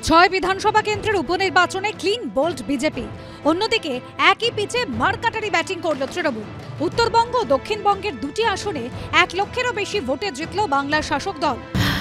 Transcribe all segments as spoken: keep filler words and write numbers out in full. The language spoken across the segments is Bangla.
ছয় বিধানসভা কেন্দ্রের উপনির্বাচনে ক্লিন বোল্ড বিজেপি। অন্যদিকে একই পিচে মারকাটারি ব্যাটিং করল তৃণমূল। উত্তরবঙ্গ ও দক্ষিণবঙ্গের দুটি আসনে এক লক্ষেরও বেশি ভোটে জিতল বাংলার শাসক দল।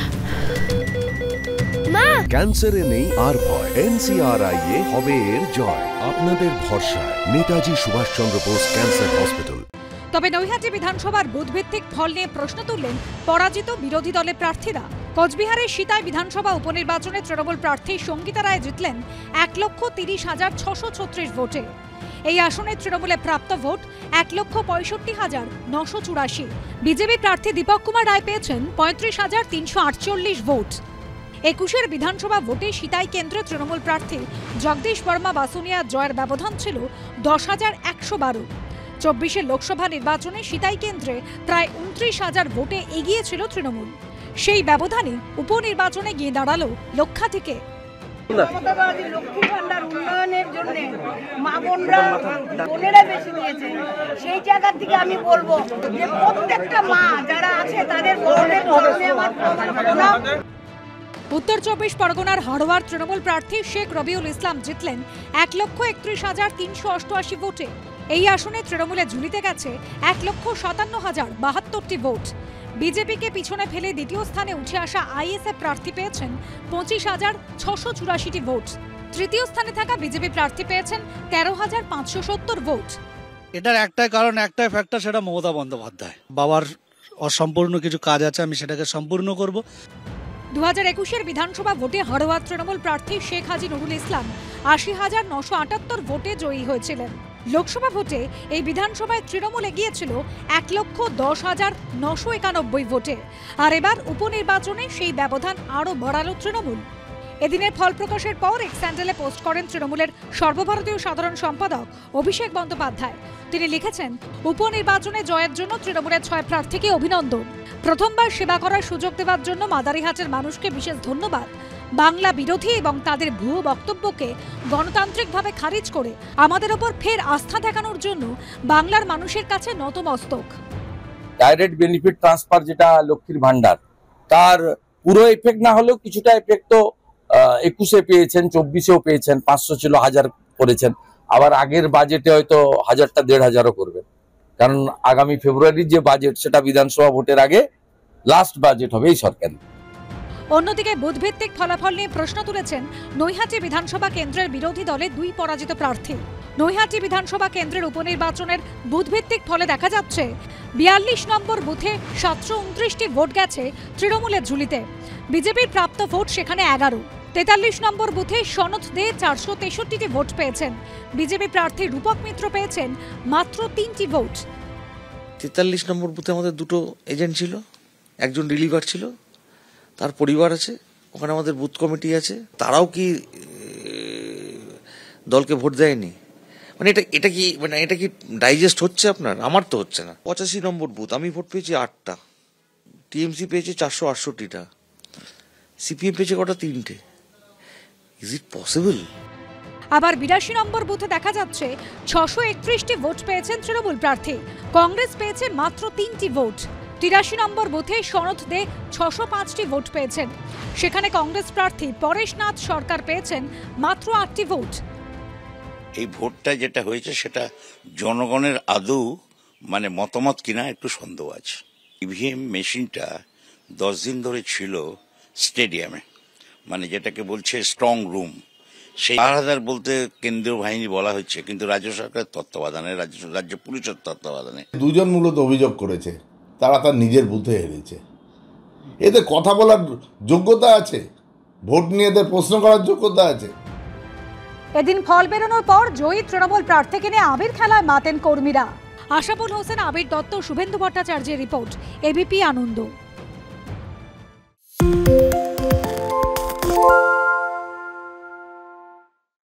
ক্যান্সারে নেই আর ভয়, এনসিআরআই এ হবে এর জয়। আপনাদের ভরসা নেতাজি সুভাষচন্দ্র বোস ক্যান্সার হসপিটাল। তবে নৈহাটি বিধানসভার বুথভিত্তিক ফল নিয়ে প্রশ্ন তুললেন পরাজিত বিরোধী দলের প্রার্থীরা। কোচবিহারের সিতাই বিধানসভা উপনির্বাচনে তৃণমূল প্রার্থী সঙ্গীতা রায় জিতলেন এক লক্ষ তিরিশ হাজার ছশো ছত্রিশ ভোটে। এই আসনে তৃণমূলে প্রাপ্ত ভোট এক লক্ষ পঁয়ষট্টি হাজার নশো চুরাশি। বিজেপি প্রার্থী দীপক কুমার রায় পেয়েছেন পঁয়ত্রিশ হাজার তিনশো আটচল্লিশ ভোট। একুশের বিধানসভা ভোটে সিতাই কেন্দ্রে তৃণমূল প্রার্থী জগদীশ বর্মা বাসুনিয়া জয়ের ব্যবধান ছিল দশ হাজার একশো বারো। চব্বিশের লোকসভা নির্বাচনে সিতাই কেন্দ্রে প্রায় উনত্রিশ হাজার ভোটে এগিয়ে ছিল তৃণমূল। সেই ব্যবধানে উপনির্বাচনে গিয়ে দাঁড়ালো লক্ষাধিকে। লক্ষ্মী ভান্ডার উন্নয়নের জন্য মা বোনরা বোনেরা বেশি দিয়েছে, সেই জায়গা থেকে আমি বলবো যে প্রত্যেকটা মা যারা আছে তাদের বোনের চরণে আমার প্রণাম। উত্তর চব্বিশ পরগনার হাড়োয়ার তৃণমূল প্রার্থী শেখ রবিউল ইসলাম জিতলেন এক লক্ষ একত্রিশ হাজার তিনশো অষ্টআশি ভোটে। এই আসনে তৃণমূলে ঝুলিতে গেছে এক লক্ষ সাতান্ন হাজার বাহাত্তরটি ভোট। বিজেপিকে পিছনে ফেলে দ্বিতীয় স্থানে উঠে আসা আইএসএফ প্রার্থী পেয়েছেন পঁচিশ হাজার ছশো চুরাশিটি ভোট। তৃতীয় স্থানে থাকা বিজেপি প্রার্থী পেয়েছেন তেরো হাজার পাঁচশো সত্তর ভোট। এটার একটাই কারণ, একটাই ফ্যাক্টর, সেটা মমতা বন্দ্যোপাধ্যায়। বাবার অসম্পূর্ণ কিছু কাজ আছে, আমি সেটাকে সম্পূর্ণ করব। দু হাজার একুশের বিধানসভা ভোটে হাড়োয়ার তৃণমূল প্রার্থী শেখ হাজি নুরুল ইসলাম আশি হাজার নশো আটাত্তর ভোটে জয়ী হয়েছিলেন। লোকসভা ভোটে এই বিধানসভায় তৃণমূল এগিয়েছিল এক লক্ষ দশ হাজার নশো একানব্বই ভোটে। আর এবার উপনির্বাচনে সেই ব্যবধান আরও বাড়ালো তৃণমূল। এদিনের ফল প্রকাশের পর এক স্যান্ডেলে পোস্ট করেন তৃণমূলের সর্বভারতীয় সাধারণ সম্পাদক অভিষেক বন্দ্যোপাধ্যায়। তিনি লিখেছেন, উপনির্বাচনে জয়ের জন্য তৃণমূলের ছয় প্রার্থীকে অভিনন্দন। প্রথমবার সেবা করার সুযোগ দেওয়ার জন্য মাদারিহাটের মানুষকে বিশেষ ধন্যবাদ। বাংলা বিরোধী এবং তাদের ভুয়ো বক্তব্যকে গণতান্ত্রিকভাবে খারিজ করে আমাদের ওপর ফের আস্থা দেখানোর জন্য বাংলার মানুষের কাছে নতমস্তক। ডাইরেক্ট বেনিফিট ট্রান্সফার যেটা লক্ষ্মীর ভান্ডার, তার পুরো এফেক্ট না হলেও কিছুটা এফেক্ট তো একুশে পেয়েছেন, চব্বিশেও পেয়েছেন, পাঁচশো ছিল হাজার করেছেন। আবার আগের বাজেটে হয়তো হাজারটা দেড় হাজারও করবেন, কারণ আগামী ফেব্রুয়ারির যে বাজেট সেটা বিধানসভা ভোটের আগে লাস্ট বাজেট হবে এই সরকার। অন্যদিকে বুথভিত্তিক ফলাফল নিয়ে প্রশ্ন তুলেছেন নৈহাটি বিধানসভা কেন্দ্রের বিরোধী দলের দুই পরাজিত প্রার্থী। নৈহাটি বিধানসভা কেন্দ্রের উপনির্বাচনের বুথভিত্তিক ফলে দেখা যাচ্ছে বিয়াল্লিশ নম্বর বুথে সাতশো উনত্রিশটি ভোট গেছে তৃণমূলের ঝুলিতে। বিজেপির প্রাপ্ত ভোট সেখানে এগারো। তেতাল্লিশ নম্বর বুথে সনদ দে চারশো তেষট্টিটি ভোট পেয়েছেন। বিজেপি প্রার্থী রূপক মিত্র পেয়েছেন মাত্র তিনটি ভোট। তেতাল্লিশ নম্বর বুথে আমাদের দুটো এজেন্ট ছিল, একজন রিলিভার ছিল, তার পরিবার আছে, ওখানে আমাদের বুথ কমিটি আছে। তারাও কি দলকে ভোট দেয়নি? মানে এটা এটা কি মানে এটা কি ডাইজেস্ট হচ্ছে আপনার? আমার তো হচ্ছে না। পঁচাশি নম্বর বুথ আমি ভোট পেয়েছি আটটা, টিএমসি পেয়েছে চারশো আটষট্টিটা, সিপিএম পেয়েছে কটা? তিনটে। Is it possible? আবার বিরাশি নম্বর বুথে দেখা যাচ্ছে ছশো একত্রিশটি ভোট পেয়েছেন তৃণমূল প্রার্থী। কংগ্রেস পেয়েছে মাত্র তিনটি ভোট। তিরাশি নম্বর বুথে সনদ দে ছশো পাঁচটি ভোট পেয়েছেন। সেখানে কংগ্রেস প্রার্থী পরেশনাথ সরকার পেয়েছেন মাত্র আটটি ভোট। এই ভোটটা যেটা হয়েছে সেটা জনগণের আদৌ মানে মতামত কিনা একটু সন্দেহ আছে। ইভিএম মেশিনটা দশ দিন ধরে ছিল স্টেডিয়ামে, মানে যেটাকে বলছে স্ট্রং রুম। সেই আলাদা বলতে কেন্দ্রীয় বাহিনী বলা হচ্ছে, কিন্তু রাজ্য সরকারের তত্ত্বাবধানে, রাজ্য রাজ্য পুলিশের তত্ত্বাবধানে। দুজন মূলত অভিযোগ করেছে তারা তার নিজের বুথে হেরেছে। এদের কথা বলার যোগ্যতা আছে, ভোট নিয়ে এদের প্রশ্ন করার যোগ্যতা আছে। এদিন ফল বেরোনোর পর জয়ী তৃণমূল প্রার্থীকে নিয়ে আবির খেলায় মাতেন কর্মীরা। আশাফুল হোসেন, আবির দত্ত, শুভেন্দু ভট্টাচার্যের রিপোর্ট, এবিপি আনন্দ।